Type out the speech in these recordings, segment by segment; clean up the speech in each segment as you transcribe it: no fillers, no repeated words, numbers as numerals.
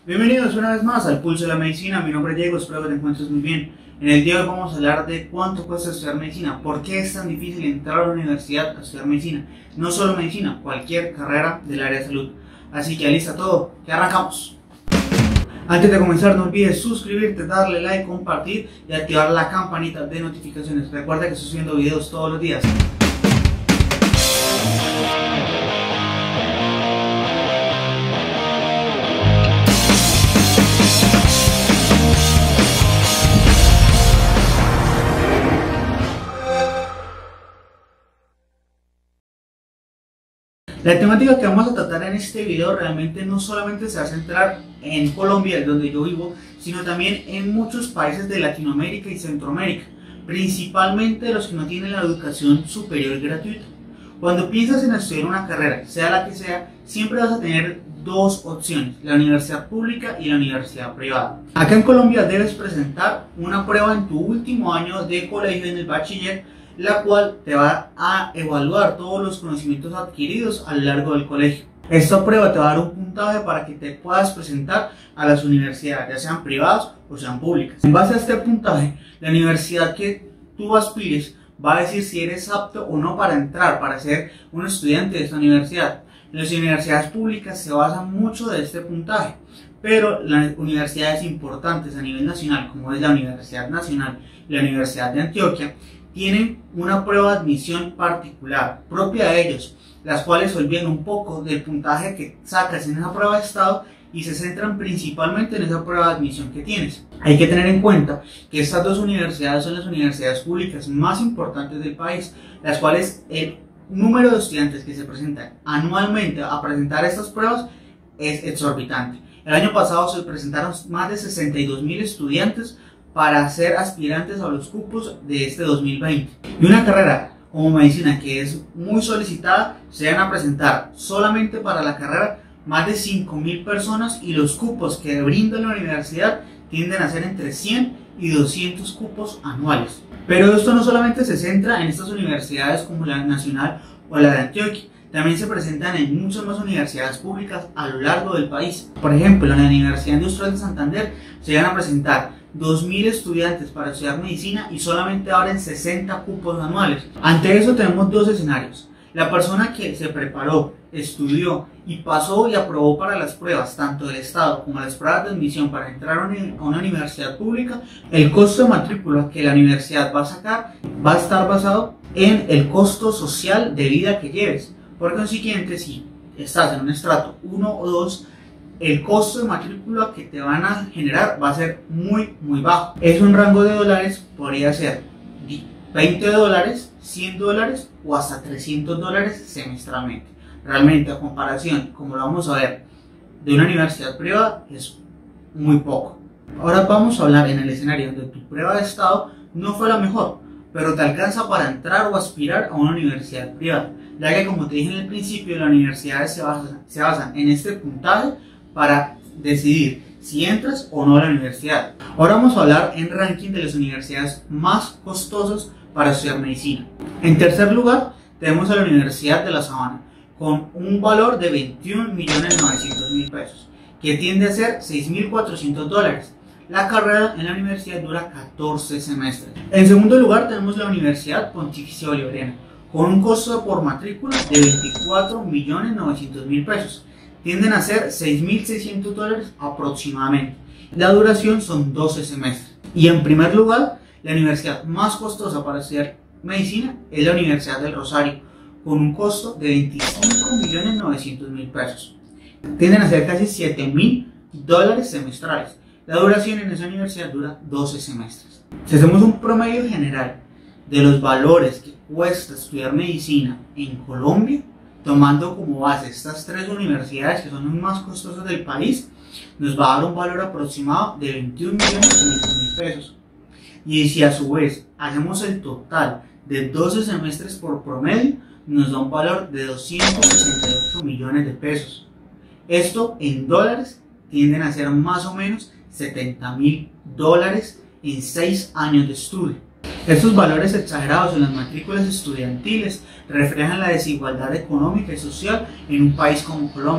Bienvenidos una vez más al Pulso de la Medicina. Mi nombre es Diego, espero que te encuentres muy bien. En el día de hoy vamos a hablar de cuánto cuesta estudiar medicina, por qué es tan difícil entrar a la universidad a estudiar medicina. No solo medicina, cualquier carrera del área de salud. Así que alista todo, que arrancamos. Antes de comenzar no olvides suscribirte, darle like, compartir y activar la campanita de notificaciones. Recuerda que estoy subiendo videos todos los días. La temática que vamos a tratar en este video realmente no solamente se va a centrar en Colombia, donde yo vivo, sino también en muchos países de Latinoamérica y Centroamérica, principalmente los que no tienen la educación superior gratuita. Cuando piensas en estudiar una carrera, sea la que sea, siempre vas a tener dos opciones, la universidad pública y la universidad privada. Acá en Colombia debes presentar una prueba en tu último año de colegio en el bachiller, la cual te va a evaluar todos los conocimientos adquiridos a lo largo del colegio. Esta prueba te va a dar un puntaje para que te puedas presentar a las universidades, ya sean privadas o sean públicas. En base a este puntaje, la universidad que tú aspires va a decir si eres apto o no para entrar, para ser un estudiante de esta universidad. Las universidades públicas se basan mucho de este puntaje, pero las universidades importantes a nivel nacional, como es la Universidad Nacional y la Universidad de Antioquia, tienen una prueba de admisión particular, propia de ellos, las cuales se olvidan un poco del puntaje que sacas en esa prueba de estado y se centran principalmente en esa prueba de admisión que tienes. Hay que tener en cuenta que estas dos universidades son las universidades públicas más importantes del país, las cuales el número de estudiantes que se presentan anualmente a presentar estas pruebas es exorbitante. El año pasado se presentaron más de 62.000 estudiantes para ser aspirantes a los cupos de este 2020. Y una carrera como medicina que es muy solicitada, se van a presentar solamente para la carrera más de 5.000 personas y los cupos que brinda la universidad tienden a ser entre 100 y 200 cupos anuales. Pero esto no solamente se centra en estas universidades como la Nacional o la de Antioquia, también se presentan en muchas más universidades públicas a lo largo del país. Por ejemplo, en la Universidad Industrial de Santander se van a presentar 2.000 estudiantes para estudiar medicina y solamente abren 60 cupos anuales. Ante eso tenemos dos escenarios. La persona que se preparó, estudió y pasó y aprobó para las pruebas, tanto del Estado como las pruebas de admisión para entrar a una universidad pública, el costo de matrícula que la universidad va a sacar va a estar basado en el costo social de vida que lleves. Por consiguiente, si estás en un estrato 1 o 2, el costo de matrícula que te van a generar va a ser muy bajo. Es un rango de dólares, podría ser $20, $100 o hasta $300 semestralmente. Realmente, a comparación, como lo vamos a ver, de una universidad privada es muy poco. Ahora vamos a hablar en el escenario donde tu prueba de estado no fue la mejor, pero te alcanza para entrar o aspirar a una universidad privada, ya que, como te dije en el principio, las universidades se basan en este puntaje para decidir si entras o no a la universidad. Ahora vamos a hablar en ranking de las universidades más costosas para estudiar medicina. En tercer lugar tenemos a la Universidad de La Sabana, con un valor de $21.900.000 pesos, que tiende a ser $6.400. La carrera en la universidad dura 14 semestres. En segundo lugar tenemos la Universidad Pontificia Bolivariana, con un costo por matrícula de $24.900.000 pesos. Tienden a ser $6.600 aproximadamente. La duración son 12 semestres. Y en primer lugar, la universidad más costosa para estudiar medicina es la Universidad del Rosario, con un costo de $25.900.000 pesos. Tienden a ser casi $7.000 semestrales. La duración en esa universidad dura 12 semestres. Si hacemos un promedio general de los valores que cuesta estudiar medicina en Colombia, tomando como base estas tres universidades que son las más costosas del país, nos va a dar un valor aproximado de $21.500.000 pesos. Y si a su vez hacemos el total de 12 semestres por promedio, nos da un valor de 268 millones de pesos. Esto en dólares tienden a ser más o menos $70.000 en 6 años de estudio. Estos valores exagerados en las matrículas estudiantiles reflejan la desigualdad económica y social en un país como Colombia,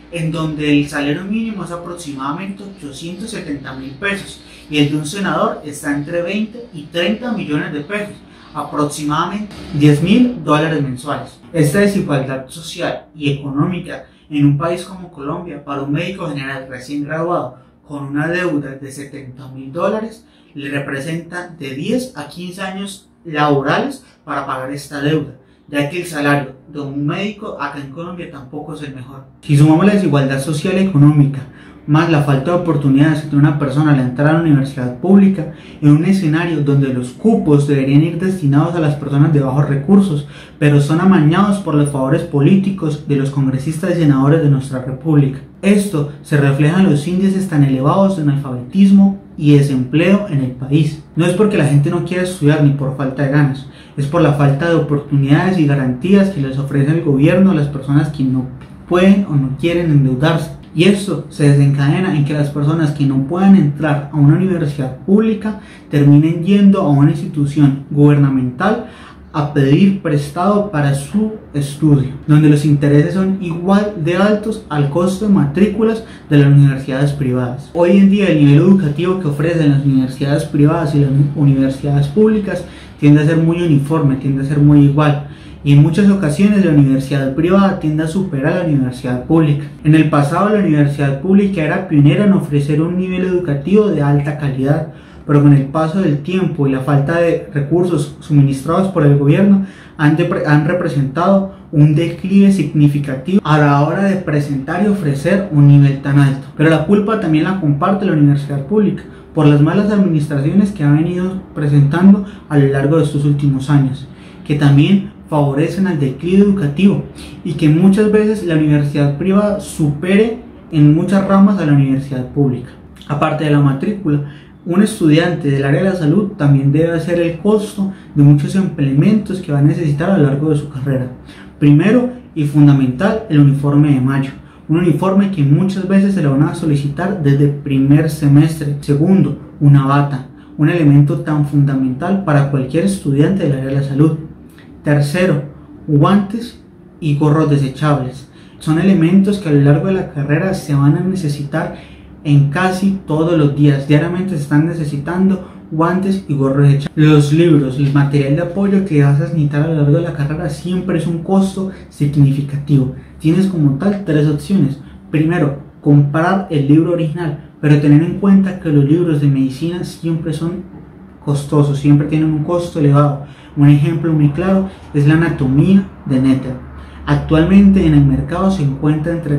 en donde el salario mínimo es aproximadamente 870.000 pesos y el de un senador está entre 20 y 30 millones de pesos, aproximadamente $10.000 mensuales. Esta desigualdad social y económica en un país como Colombia, para un médico general recién graduado con una deuda de $70.000, le representa de 10 a 15 años laborales para pagar esta deuda, ya que el salario de un médico acá en Colombia tampoco es el mejor. Si sumamos la desigualdad social y económica, más la falta de oportunidades de una persona al entrar a la universidad pública, en un escenario donde los cupos deberían ir destinados a las personas de bajos recursos, pero son amañados por los favores políticos de los congresistas y senadores de nuestra república. Esto se refleja en los índices tan elevados de analfabetismo y desempleo en el país. No es porque la gente no quiera estudiar ni por falta de ganas, es por la falta de oportunidades y garantías que les ofrece el gobierno a las personas que no pueden o no quieren endeudarse. Y esto se desencadena en que las personas que no puedan entrar a una universidad pública terminen yendo a una institución gubernamental a pedir prestado para su estudio, donde los intereses son igual de altos al costo de matrículas de las universidades privadas. Hoy en día el nivel educativo que ofrecen las universidades privadas y las universidades públicas tiende a ser muy uniforme, tiende a ser muy igual. Y en muchas ocasiones la universidad privada tiende a superar a la universidad pública. En el pasado la universidad pública era pionera en ofrecer un nivel educativo de alta calidad, pero con el paso del tiempo y la falta de recursos suministrados por el gobierno han representado un declive significativo a la hora de presentar y ofrecer un nivel tan alto. Pero la culpa también la comparte la universidad pública por las malas administraciones que ha venido presentando a lo largo de estos últimos años, que también favorecen al declive educativo y que muchas veces la universidad privada supere en muchas ramas a la universidad pública. Aparte de la matrícula, un estudiante del área de la salud también debe hacer el costo de muchos implementos que va a necesitar a lo largo de su carrera. Primero y fundamental, el uniforme de mayo, un uniforme que muchas veces se lo van a solicitar desde el primer semestre. Segundo, una bata, un elemento tan fundamental para cualquier estudiante del área de la salud. Tercero, guantes y gorros desechables. Son elementos que a lo largo de la carrera se van a necesitar en casi todos los días. Diariamente se están necesitando guantes y gorros desechables. Los libros, el material de apoyo que vas a necesitar a lo largo de la carrera siempre es un costo significativo. Tienes como tal tres opciones. Primero, comprar el libro original, pero tener en cuenta que los libros de medicina siempre son costosos, siempre tienen un costo elevado. Un ejemplo muy claro es la anatomía de Nether. Actualmente en el mercado se encuentra entre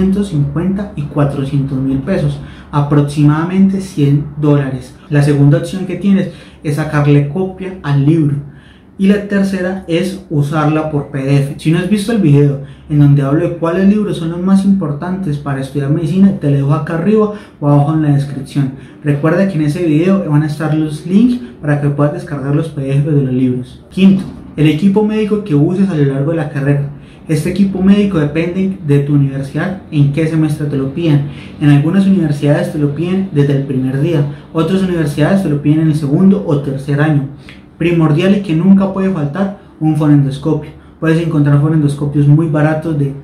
350 y 400.000 pesos, aproximadamente $100. La segunda opción que tienes es sacarle copia al libro. Y la tercera es usarla por PDF. Si no has visto el video en donde hablo de cuáles libros son los más importantes para estudiar medicina, te lo dejo acá arriba o abajo en la descripción. Recuerda que en ese video van a estar los links para que puedas descargar los PDF de los libros. Quinto, el equipo médico que uses a lo largo de la carrera. Este equipo médico depende de tu universidad, en qué semestre te lo piden. En algunas universidades te lo piden desde el primer día, otras universidades te lo piden en el segundo o tercer año. Primordial y que nunca puede faltar un fonendoscopio. Puedes encontrar fonendoscopios muy baratos de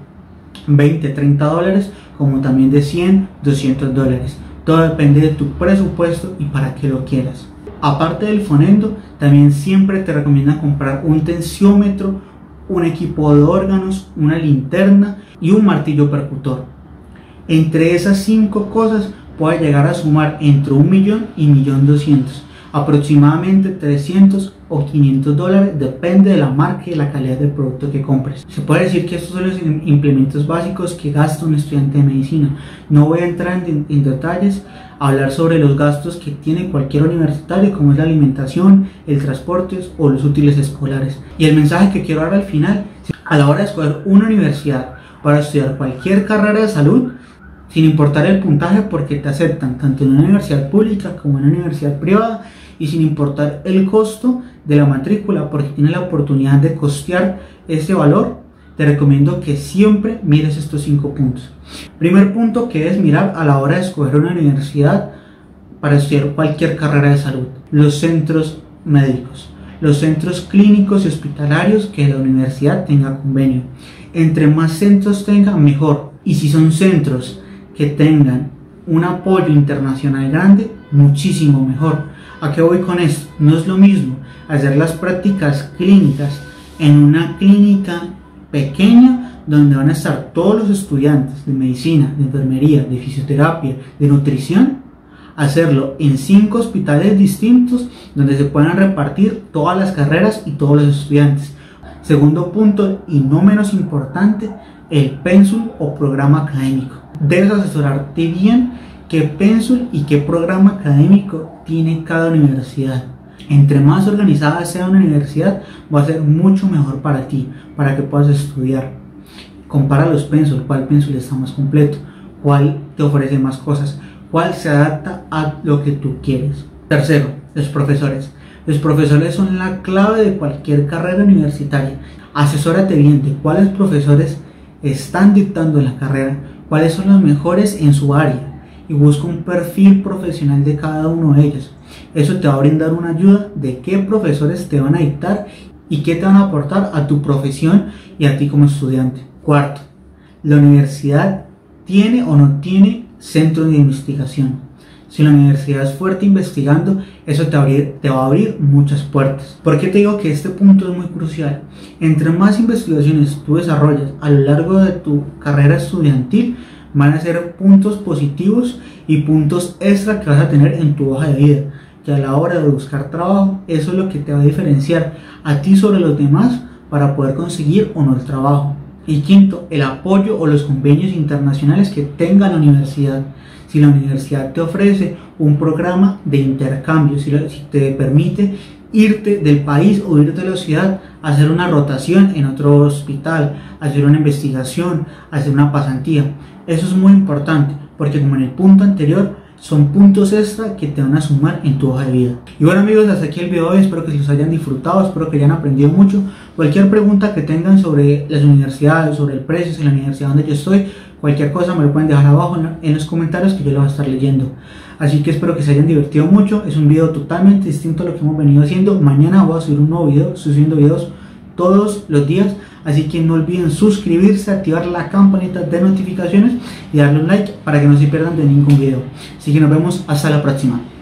$20-30, como también de $100-200. Todo depende de tu presupuesto y para qué lo quieras. Aparte del fonendo, también siempre te recomiendan comprar un tensiómetro, un equipo de órganos, una linterna y un martillo percutor. Entre esas 5 cosas puede llegar a sumar entre $1.000.000 y $1.200.000. Aproximadamente $300 o $500, depende de la marca y la calidad del producto que compres. Se puede decir que estos son los implementos básicos que gasta un estudiante de medicina. No voy a entrar en detalles a hablar sobre los gastos que tiene cualquier universitario, como es la alimentación, el transporte o los útiles escolares. Y el mensaje que quiero dar al final: a la hora de escoger una universidad para estudiar cualquier carrera de salud, sin importar el puntaje, porque te aceptan tanto en una universidad pública como en una universidad privada, y sin importar el costo de la matrícula, porque tienes la oportunidad de costear ese valor, te recomiendo que siempre mires estos 5 puntos. Primer punto, que es mirar a la hora de escoger una universidad para estudiar cualquier carrera de salud: los centros médicos, los centros clínicos y hospitalarios que la universidad tenga convenio. Entre más centros tenga, mejor, Y si son centros que tengan un apoyo internacional grande, muchísimo mejor. ¿A qué voy con esto? No es lo mismo hacer las prácticas clínicas en una clínica pequeña donde van a estar todos los estudiantes de medicina, de enfermería, de fisioterapia, de nutrición, hacerlo en 5 hospitales distintos donde se puedan repartir todas las carreras y todos los estudiantes. Segundo punto, y no menos importante, el pénsul o programa académico. Debes asesorarte bien qué pénsul y qué programa académico tiene cada universidad. Entre más organizada sea una universidad, va a ser mucho mejor para ti, para que puedas estudiar. Compara los pénsul, cuál pénsul está más completo, cuál te ofrece más cosas, cuál se adapta a lo que tú quieres. Tercero, los profesores. Los profesores son la clave de cualquier carrera universitaria. Asesórate bien de cuáles profesores están dictando la carrera, cuáles son los mejores en su área, y busca un perfil profesional de cada uno de ellos. Eso te va a brindar una ayuda de qué profesores te van a dictar y qué te van a aportar a tu profesión y a ti como estudiante. Cuarto, la universidad tiene o no tiene centros de investigación. Si la universidad es fuerte investigando, eso te va a abrir muchas puertas. ¿Por qué te digo que este punto es muy crucial? Entre más investigaciones tú desarrollas a lo largo de tu carrera estudiantil, van a ser puntos positivos y puntos extra que vas a tener en tu hoja de vida, que a la hora de buscar trabajo, eso es lo que te va a diferenciar a ti sobre los demás para poder conseguir o no el trabajo. Y quinto, el apoyo o los convenios internacionales que tenga la universidad. Si la universidad te ofrece un programa de intercambio, si te permite irte del país o irte de la ciudad, hacer una rotación en otro hospital, hacer una investigación, hacer una pasantía. Eso es muy importante porque, como en el punto anterior, son puntos extra que te van a sumar en tu hoja de vida. Y bueno amigos, hasta aquí el video de hoy. Espero que los hayan disfrutado, espero que hayan aprendido mucho. Cualquier pregunta que tengan sobre las universidades, sobre el precio, en la universidad donde yo estoy, cualquier cosa me lo pueden dejar abajo en los comentarios, que yo lo voy a estar leyendo. Así que espero que se hayan divertido mucho. Es un video totalmente distinto a lo que hemos venido haciendo. Mañana voy a subir un nuevo video, estoy subiendo videos todos los días. Así que no olviden suscribirse, activar la campanita de notificaciones y darle un like para que no se pierdan de ningún video. Así que nos vemos hasta la próxima.